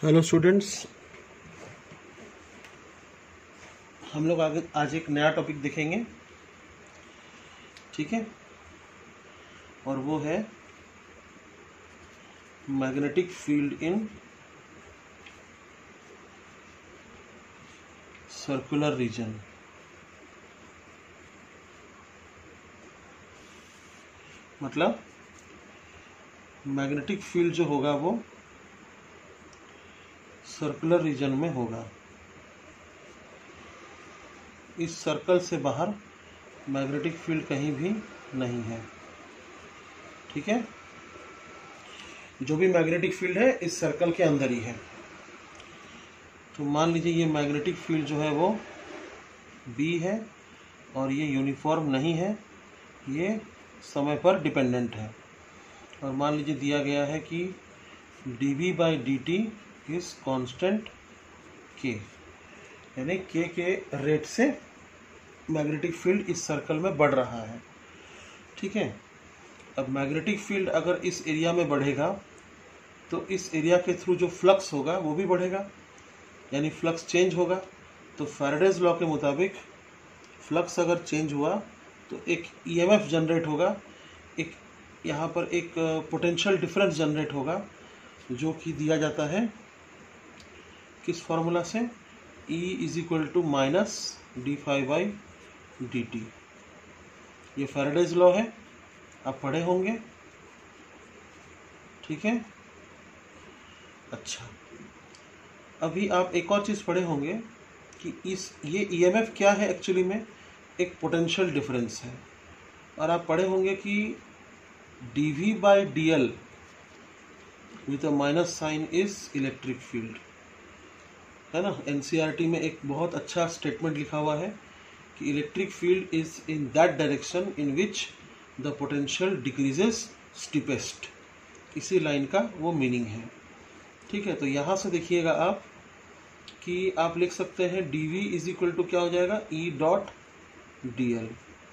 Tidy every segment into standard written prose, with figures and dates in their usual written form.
Hello students, हम लोग आगे आज एक नया टॉपिक देखेंगे। ठीक है, और वो है magnetic field in circular region. मतलब मैग्नेटिक फील्ड जो होगा वो सर्कुलर रीजन में होगा। इस सर्कल से बाहर मैग्नेटिक फील्ड कहीं भी नहीं है। ठीक है, जो भी मैग्नेटिक फील्ड है इस सर्कल के अंदर ही है। तो मान लीजिए ये मैग्नेटिक फील्ड जो है वो B है और ये यूनिफॉर्म नहीं है, ये समय पर डिपेंडेंट है। और मान लीजिए दिया गया है कि dV/dt इज कांस्टेंट K, यानी K के रेट से मैग्नेटिक फील्ड इस सर्कल में बढ़ रहा है। ठीक है, अब मैग्नेटिक फील्ड अगर इस एरिया में बढ़ेगा तो इस एरिया के थ्रू जो फ्लक्स होगा वो भी बढ़ेगा, यानी फ्लक्स चेंज होगा। तो फैराडेज लॉ के मुताबिक फ्लक्स अगर चेंज हुआ तो एक EMF जनरेट होगा, एक यहाँ पर एक पोटेंशियल डिफरेंस जनरेट होगा, जो कि दिया जाता है किस फॉर्मूला से, E = -dφ/dt। ये फैराडेज लॉ है, आप पढ़े होंगे। ठीक है, अच्छा, अभी आप एक और चीज़ पढ़े होंगे कि ये EMF क्या है। एक्चुअली में एक पोटेंशियल डिफरेंस है। और आप पढ़े होंगे कि dV/dl with a minus sign is electric field, है ना। NCERT में एक बहुत अच्छा स्टेटमेंट लिखा हुआ है कि electric field is in that direction in which the potential decreases steepest. इसी लाइन का वो मीनिंग है। ठीक है, तो यहाँ से देखिएगा आप कि आप लिख सकते हैं dV क्या हो जाएगा, E.dl।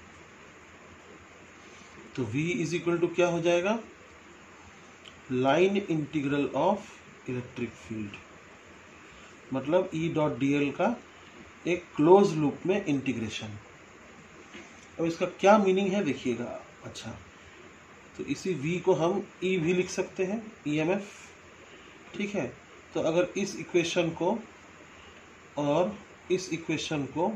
तो V क्या हो जाएगा, line integral of electric field. मतलब E.dl का एक क्लोज लूप में इंटीग्रेशन। अब इसका क्या मीनिंग है देखिएगा। अच्छा, तो इसी V को हम E भी लिख सकते हैं, EMF। ठीक है, तो अगर इस इक्वेशन को और इस इक्वेशन को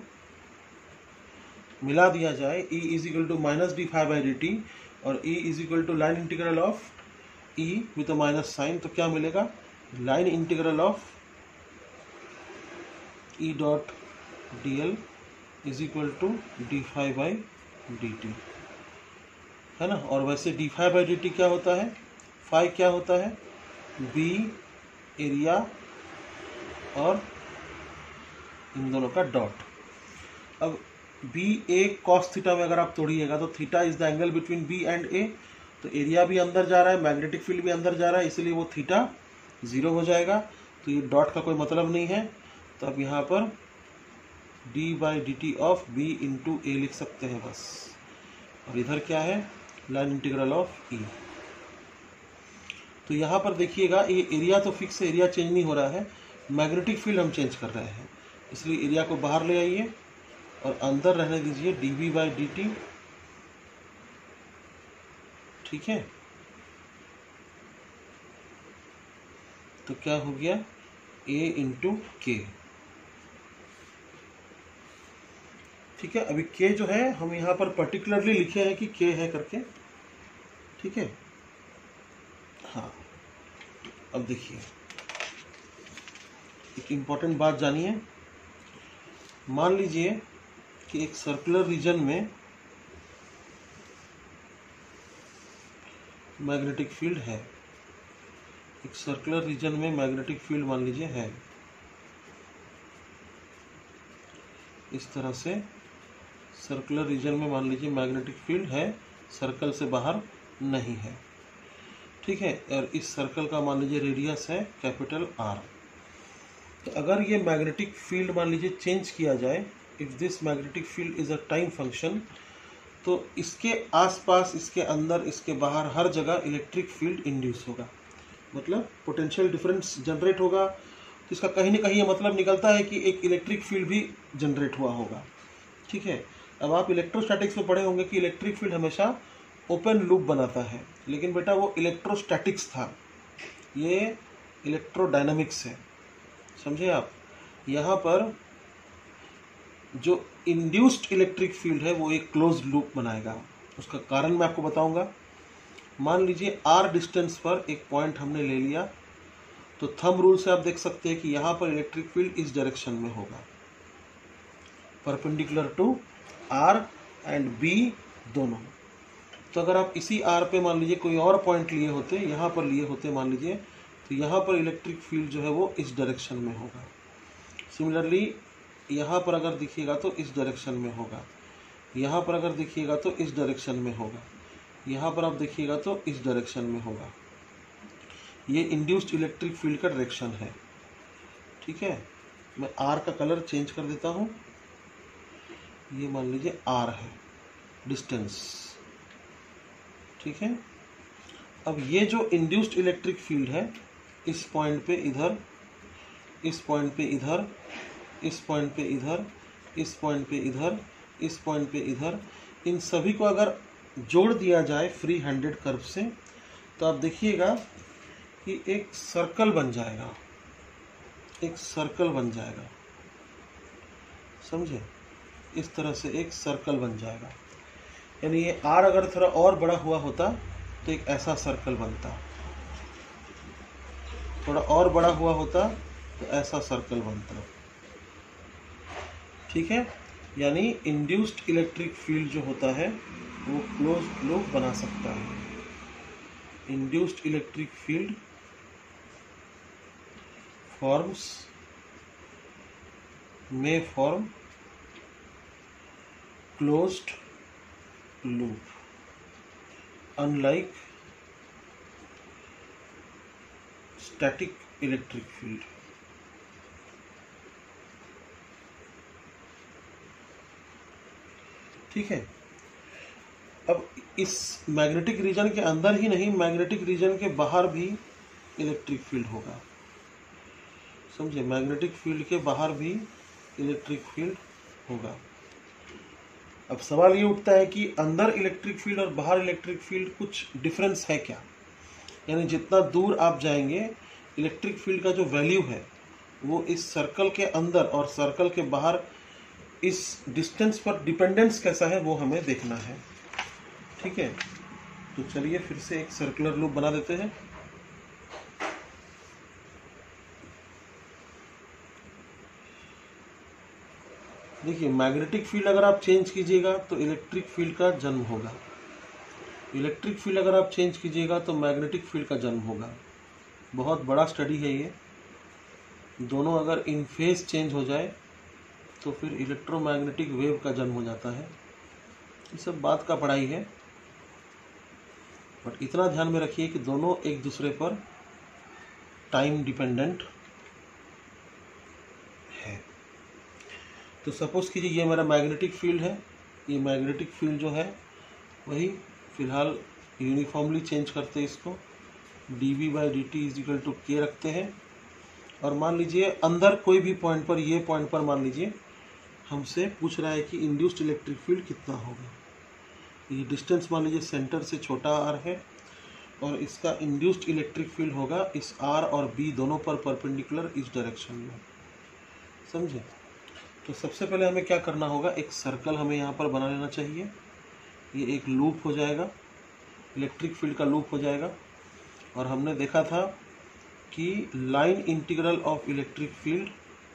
मिला दिया जाए, E = -dφ/dt और E line integral of E with a minus sign, तो क्या मिलेगा, line integral of E.dl = dφ/dt, है ना। और वैसे dφ/dt क्या होता है, फाई क्या होता है, B एरिया और इन दोनों का डॉट। अब BA cos थीटा में अगर आप तोड़िएगा तो theta is the angle between B and A। तो एरिया भी अंदर जा रहा है, मैग्नेटिक फील्ड भी अंदर जा रहा है, इसलिए वो थीटा 0 हो जाएगा। तो ये डॉट का कोई मतलब नहीं है। तो अब यहाँ पर d/dt ऑफ B × A लिख सकते हैं बस। और इधर क्या है, लाइन इंटीग्रल ऑफ E। तो यहाँ पर देखिएगा ये एरिया तो फिक्स है, एरिया चेंज नहीं हो रहा है, मैग्नेटिक फील्ड हम चेंज कर रहे हैं। इसलिए एरिया को बाहर ले आइए और अंदर रहने दीजिए dV/dt। ठीक है, तो क्या हो गया, A × K। ठीक है, अभी K जो है हम यहाँ पर पर्टिकुलरली लिखे हैं कि K है करके। ठीक है, हाँ, अब देखिए एक इम्पॉर्टेंट बात जानिए। मान लीजिए कि एक सर्कुलर रीजन में मैग्नेटिक फील्ड है। एक सर्कुलर रीजन में मैग्नेटिक फील्ड मान लीजिए है, इस तरह से सर्कुलर रीजन में मान लीजिए मैग्नेटिक फील्ड है, सर्कल से बाहर नहीं है। ठीक है, और इस सर्कल का मान लीजिए रेडियस है कैपिटल R। तो अगर ये मैग्नेटिक फील्ड मान लीजिए चेंज किया जाए, if this magnetic field is a time function, तो इसके आसपास, इसके अंदर, इसके बाहर हर जगह इलेक्ट्रिक फील्ड इंड्यूस होगा। मतलब पोटेंशियल डिफरेंस जनरेट होगा, तो इसका कहीं ना कहीं ये मतलब निकलता है कि एक इलेक्ट्रिक फील्ड भी जनरेट हुआ होगा। ठीक है, अब आप इलेक्ट्रोस्टैटिक्स में पढ़े होंगे कि इलेक्ट्रिक फील्ड हमेशा ओपन लूप बनाता है, लेकिन बेटा वो इलेक्ट्रोस्टैटिक्स था, ये इलेक्ट्रोडायनामिक्स है, समझे आप। यहाँ पर जो इंड्यूस्ड इलेक्ट्रिक फील्ड है वो एक क्लोज लूप बनाएगा। उसका कारण मैं आपको बताऊंगा। मान लीजिए आर डिस्टेंस पर एक पॉइंट हमने ले लिया, तो थंब रूल से आप देख सकते हैं कि यहाँ पर इलेक्ट्रिक फील्ड इस डायरेक्शन में होगा, perpendicular to R and B दोनों। तो अगर आप इसी आर पे मान लीजिए कोई और पॉइंट लिए होते, यहाँ पर लिए होते मान लीजिए, तो यहाँ पर इलेक्ट्रिक फील्ड जो है वो इस डायरेक्शन में होगा। सिमिलरली यहाँ पर अगर देखिएगा तो इस डायरेक्शन में होगा, यहाँ पर अगर देखिएगा तो इस डायरेक्शन में होगा, यहाँ पर आप देखिएगा तो इस डायरेक्शन में होगा। ये इंड्यूस्ड इलेक्ट्रिक फील्ड का डायरेक्शन है। ठीक है, मैं आर का कलर चेंज कर देता हूँ, ये मान लीजिए आर है डिस्टेंस। ठीक है, अब ये जो इंड्यूस्ड इलेक्ट्रिक फील्ड है, इस पॉइंट पे इधर, इस पॉइंट पे इधर, इस पॉइंट पे इधर, इस पॉइंट पे इधर, इस पॉइंट पे इधर, इन सभी को अगर जोड़ दिया जाए फ्री हैंडेड कर्व से, तो आप देखिएगा कि एक सर्कल बन जाएगा, एक सर्कल बन जाएगा, समझे। इस तरह से एक सर्कल बन जाएगा, यानी ये आर अगर थोड़ा और बड़ा हुआ होता तो एक ऐसा सर्कल बनता, थोड़ा और बड़ा हुआ होता तो ऐसा सर्कल बनता। ठीक है, यानी इंड्यूस्ड इलेक्ट्रिक फील्ड जो होता है वो क्लोज लूप बना सकता है। Induced electric field may form closed loop unlike static electric field। ठीक है, अब इस मैग्नेटिक रीजन के अंदर ही नहीं, मैग्नेटिक रीजन के बाहर भी इलेक्ट्रिक फील्ड होगा, समझे। मैग्नेटिक फील्ड के बाहर भी इलेक्ट्रिक फील्ड होगा। अब सवाल ये उठता है कि अंदर इलेक्ट्रिक फील्ड और बाहर इलेक्ट्रिक फील्ड कुछ डिफरेंस है क्या, यानी जितना दूर आप जाएंगे इलेक्ट्रिक फील्ड का जो वैल्यू है वो इस सर्कल के अंदर और सर्कल के बाहर इस डिस्टेंस पर डिपेंडेंस कैसा है वो हमें देखना है। ठीक है, तो चलिए फिर से एक सर्कुलर लूप बना देते हैं। देखिए, मैग्नेटिक फील्ड अगर आप चेंज कीजिएगा तो इलेक्ट्रिक फील्ड का जन्म होगा, इलेक्ट्रिक फील्ड अगर आप चेंज कीजिएगा तो मैग्नेटिक फील्ड का जन्म होगा। बहुत बड़ा स्टडी है ये। दोनों अगर इन फेज चेंज हो जाए तो फिर इलेक्ट्रोमैग्नेटिक वेव का जन्म हो जाता है। ये सब बात का पढ़ाई है, बट इतना ध्यान में रखिए कि दोनों एक दूसरे पर टाइम डिपेंडेंट है। तो सपोज कीजिए ये मेरा मैग्नेटिक फील्ड है, ये मैग्नेटिक फील्ड जो है वही फिलहाल यूनिफॉर्मली चेंज करते हैं, इसको dV/dt = K रखते हैं। और मान लीजिए अंदर कोई भी पॉइंट पर, ये पॉइंट पर मान लीजिए हमसे पूछ रहा है कि इंड्यूस्ड इलेक्ट्रिक फील्ड कितना होगा। ये डिस्टेंस मान लीजिए सेंटर से छोटा r है और इसका इंड्यूस्ड इलेक्ट्रिक फील्ड होगा इस r और b दोनों पर परपेंडिकुलर इस डायरेक्शन में, समझे। तो सबसे पहले हमें क्या करना होगा, एक सर्कल हमें यहाँ पर बना लेना चाहिए। ये एक लूप हो जाएगा, इलेक्ट्रिक फील्ड का लूप हो जाएगा। और हमने देखा था कि line integral of electric field,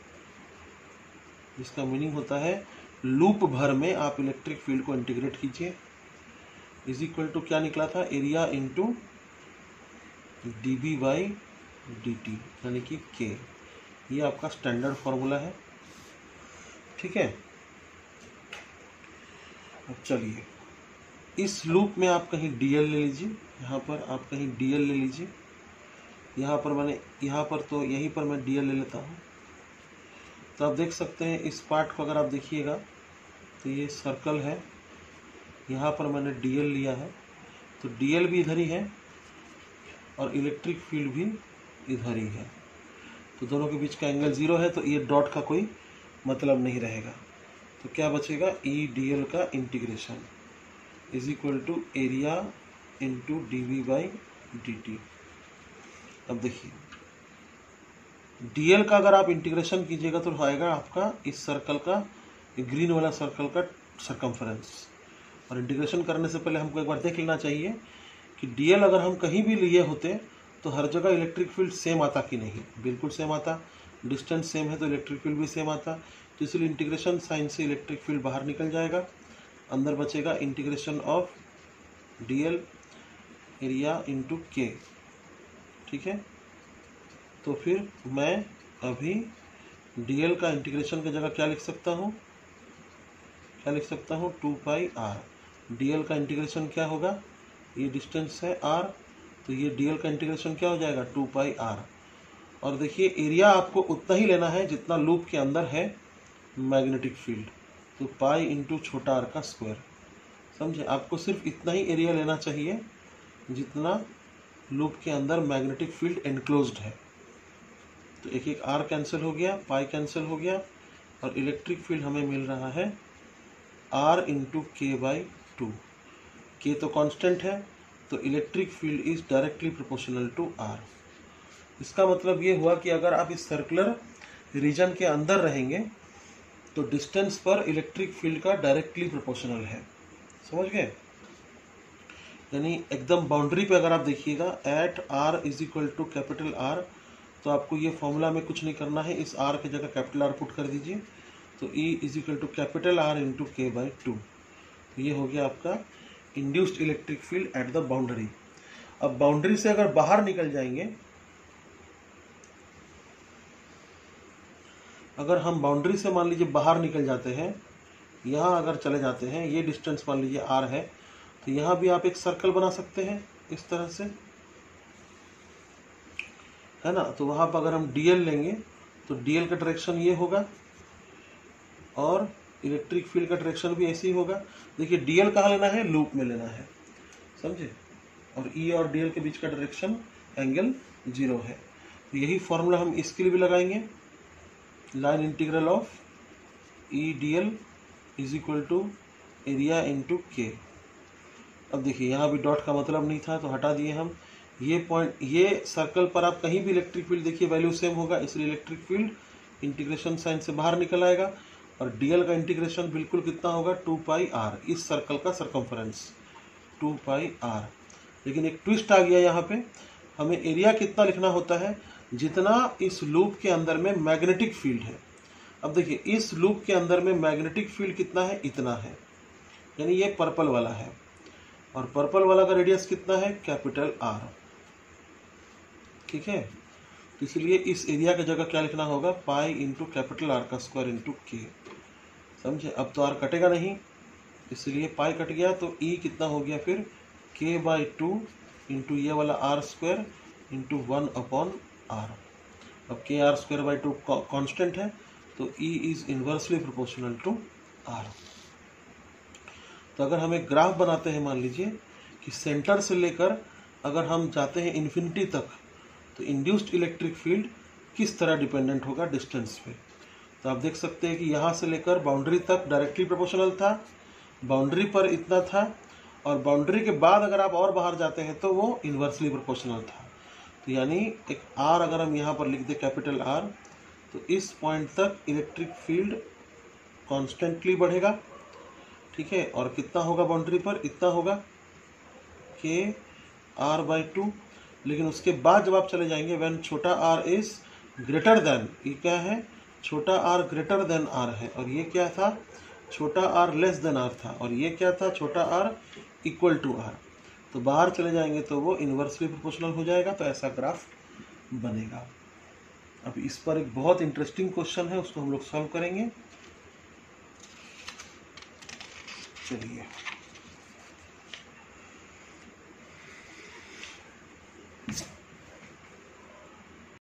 जिसका मीनिंग होता है लूप भर में आप इलेक्ट्रिक फील्ड को इंटीग्रेट कीजिए, इज इक्वल टू क्या निकला था, एरिया इंटू dV/dt यानी कि K। ये आपका स्टैंडर्ड फॉर्मूला है। ठीक है, अब चलिए इस लूप में आप कहीं dl ले लीजिए, यहाँ पर आप कहीं dl ले लीजिए, यहाँ पर मैंने, यहाँ पर तो यहीं पर मैं dl ले लेता हूँ। तो आप देख सकते हैं इस पार्ट को अगर आप देखिएगा तो ये सर्कल है, यहाँ पर मैंने dl लिया है, तो dl भी इधर ही है और इलेक्ट्रिक फील्ड भी इधर ही है, तो दोनों के बीच का एंगल 0 है, तो ये डॉट का कोई मतलब नहीं रहेगा। तो क्या बचेगा, ई डी एल का integration is equal to area into D V by D T. अब देखिए डीएल का अगर आप इंटीग्रेशन कीजिएगा तो आएगा आपका इस सर्कल का, ग्रीन वाला सर्कल का सरकमफेरेंस। और इंटीग्रेशन करने से पहले हमको एक बार देख लेना चाहिए कि डीएल अगर हम कहीं भी लिए होते तो हर जगह इलेक्ट्रिक फील्ड सेम आता कि नहीं। बिल्कुल सेम आता, डिस्टेंस सेम है तो इलेक्ट्रिक फील्ड भी सेम आता। तो इसलिए इंटीग्रेशन साइन से इलेक्ट्रिक फील्ड बाहर निकल जाएगा, अंदर बचेगा integration of DL area into K. ठीक है, तो फिर मैं अभी डीएल का इंटीग्रेशन की जगह क्या लिख सकता हूँ, क्या लिख सकता हूँ, 2 पाई आर। डीएल का इंटीग्रेशन क्या होगा, ये डिस्टेंस है आर, तो ये डीएल का इंटीग्रेशन क्या हो जाएगा, 2 पाई आर। और देखिए एरिया आपको उतना ही लेना है जितना लूप के अंदर है मैग्नेटिक फील्ड, तो पाई इंटू छोटा आर का स्क्वायर। समझे, आपको सिर्फ इतना ही एरिया लेना चाहिए जितना लूप के अंदर मैग्नेटिक फील्ड एनक्लोज्ड है। तो एक एक आर कैंसिल हो गया, पाई कैंसिल हो गया, और इलेक्ट्रिक फील्ड हमें मिल रहा है आर इंटू के बाई 2। के तो कांस्टेंट है, तो electric field is directly proportional to R. इसका मतलब ये हुआ कि अगर आप इस सर्कुलर रीजन के अंदर रहेंगे तो डिस्टेंस पर इलेक्ट्रिक फील्ड का डायरेक्टली प्रोपोर्शनल है। समझ गए, यानी एकदम बाउंड्री पे अगर आप देखिएगा at R is equal to capital R, तो आपको ये फॉर्मूला में कुछ नहीं करना है, इस आर की जगह कैपिटल आर पुट कर दीजिए, तो E is equal to capital R into K by 2। ये हो गया आपका induced electric field at the boundary. अब बाउंड्री से अगर बाहर निकल जाएंगे, अगर हम बाउंड्री से मान लीजिए बाहर निकल जाते हैं, यहाँ अगर चले जाते हैं, ये डिस्टेंस मान लीजिए आर है, तो यहाँ भी आप एक सर्कल बना सकते हैं इस तरह से, है ना। तो वहाँ पर अगर हम डीएल लेंगे तो डीएल का डायरेक्शन ये होगा और इलेक्ट्रिक फील्ड का डायरेक्शन भी ऐसे ही होगा। देखिए डीएल कहाँ लेना है, लूप में लेना है, समझे, और ई और डीएल के बीच का डायरेक्शन एंगल 0 है। तो यही फॉर्मूला हम इसके लिए भी लगाएंगे, line integral of E DL is equal to area into K. अब देखिए यहाँ भी डॉट का मतलब नहीं था तो हटा दिए हम। ये पॉइंट, ये सर्कल पर आप कहीं भी इलेक्ट्रिक फील्ड देखिए वैल्यू सेम होगा, इसलिए इलेक्ट्रिक फील्ड इंटीग्रेशन साइन से बाहर निकल आएगा। और डीएल का इंटीग्रेशन बिल्कुल कितना होगा, 2 पाई आर, इस सर्कल का सरकमफेरेंस 2 पाई आर। लेकिन एक ट्विस्ट आ गया यहाँ पे, हमें एरिया कितना लिखना होता है, जितना इस लूप के अंदर में मैग्नेटिक फील्ड है। अब देखिए इस लूप के अंदर में मैग्नेटिक फील्ड कितना है, इतना है, यानी ये पर्पल वाला है, और पर्पल वाला का रेडियस कितना है, कैपिटल आर। ठीक है, तो इसलिए इस एरिया की जगह क्या लिखना होगा, पाई इंटू कैपिटल आर का स्क्वायर इंटू के। समझे, अब तो आर कटेगा नहीं, इसलिए पाई कट गया, तो ई कितना हो गया फिर, के बाई 2 इंटू ये वाला R square into 1 upon R. अब K R square by 2 constant है, तो E is inversely proportional to R. तो अगर हम एक ग्राफ बनाते हैं, मान लीजिए कि सेंटर से लेकर अगर हम जाते हैं इन्फिनिटी तक, तो इंड्यूस्ड इलेक्ट्रिक फील्ड किस तरह डिपेंडेंट होगा डिस्टेंस पे। तो आप देख सकते हैं कि यहाँ से लेकर बाउंड्री तक डायरेक्टली प्रोपोर्शनल था, बाउंड्री पर इतना था, और बाउंड्री के बाद अगर आप और बाहर जाते हैं तो वो इन्वर्सली प्रोपोर्शनल था। तो यानी एक आर अगर हम यहाँ पर लिख दें कैपिटल आर, तो इस पॉइंट तक इलेक्ट्रिक फील्ड कॉन्स्टेंटली बढ़ेगा। ठीक है, और कितना होगा बाउंड्री पर, इतना होगा के आर बाई 2। लेकिन उसके बाद जब आप चले जाएंगे, व्हेन छोटा आर इज ग्रेटर देन, ये क्या है, छोटा आर ग्रेटर देन आर है, और ये क्या था, छोटा आर लेस देन आर था, और ये क्या था, छोटा आर इक्वल टू आर। तो बाहर चले जाएंगे तो वो इन्वर्सली प्रोपोर्शनल हो जाएगा, तो ऐसा ग्राफ बनेगा। अब इस पर एक बहुत इंटरेस्टिंग क्वेश्चन है, उसको हम लोग सॉल्व करेंगे। चलिए।